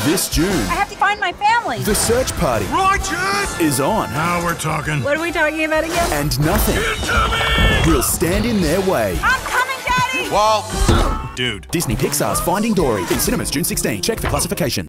This June, I have to find my family. the search party Righteous! is on. Now we're talking. What are we talking about again? And nothing will stand in their way. I'm coming, Daddy! Well, dude. Disney.Pixar's Finding Dory in cinemas June 16. Check for classification.